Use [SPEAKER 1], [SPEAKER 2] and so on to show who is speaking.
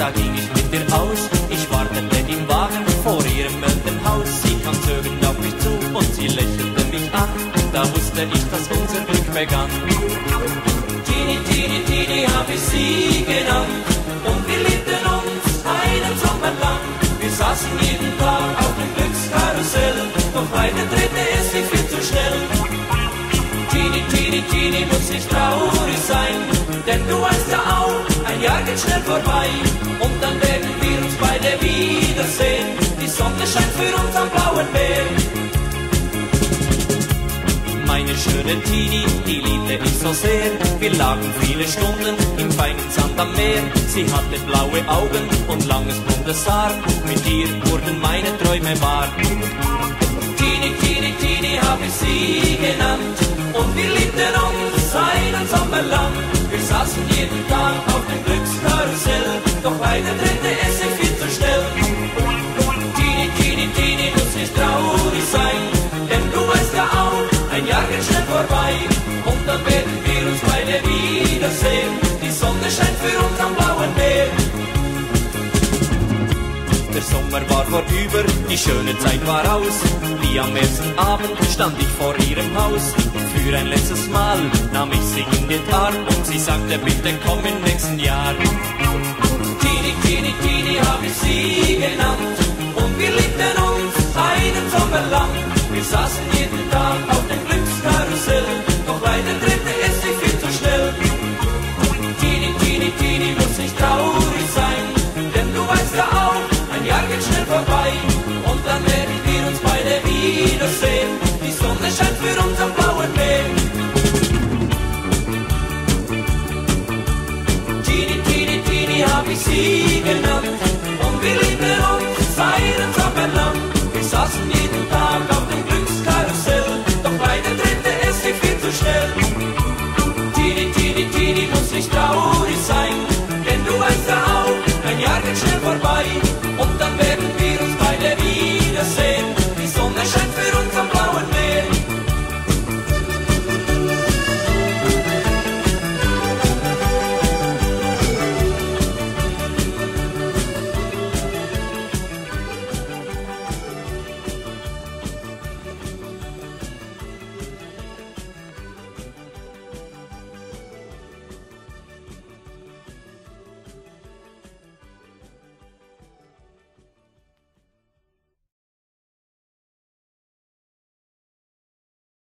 [SPEAKER 1] da ging ich mit ihr aus. Ich wartete im Wagen vor ihrem Elternhaus. Sie kam zögernd auf mich zu und sie lächelte mich an. Da wusste ich, dass unser Glück begann. Tini, Tini, Tini hab ich sie genannt. Und wir liebten uns einen Sommer lang. Wir saßen jeden Tag auf dem Glückskarussell. Doch leider drehte es sich viel zu schnell. Tini, Tini, Tini, muss ich traurig sein. Denn du weißt ja auch, ein Jahr geht schnell vorbei. Und dann werden wir uns beide wiedersehen. Die Sonne scheint für uns am blauen Meer. Meine schöne Tini, die liebte ich so sehr. Wir lagen viele Stunden im feinen Sand am Meer. Sie hatte blaue Augen und langes blondes Haar. Mit ihr wurden meine Träume wahr. Tini, Tini, Tini hab ich sie genannt. Und wir liebten uns einen Sommer lang. Wir saßen jeden Tag auf dem Glückskarussell. Doch leider drehte es sich viel zu schnell. Tini, Tini, Tini, muss nicht traurig sein. Denn du weißt ja auch, ein Jahr geht schnell vorbei. Und dann werden wir uns beide wiedersehen. Die Sonne scheint für uns am blauen Meer. Der Sommer war vorüber, die schöne Zeit war aus. Wie am ersten Abend stand ich vor ihrem Haus. Für ein letztes Mal nahm ich sie in den Arm und sie sagte, bitte komm im nächsten Jahr. Tini, Tini, Tini hab ich sie genannt. Und wir liebten uns einen Sommer lang. Wir saßen jeden Tag auf dem Glückskarussell. Doch leider drehte es sich viel zu schnell. Tini, Tini, Tini, muss nicht traurig sein. Denn du weißt ja auch, ein Jahr geht schnell vorbei. Und dann werden wir uns beide wiedersehen. Die Sonne scheint für uns am blauen Meer. Tini, Tini, Tini hab ich sie genannt. Und wir liebten uns einen Sommer lang. Wir saßen jeden Tag